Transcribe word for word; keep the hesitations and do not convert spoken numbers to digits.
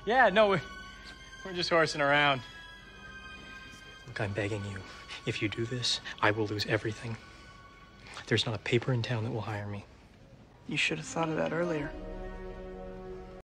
Yeah, no, we're, we're just horsing around. Look, I'm begging you. If you do this, I will lose everything. There's not a paper in town that will hire me. You should have thought of that earlier.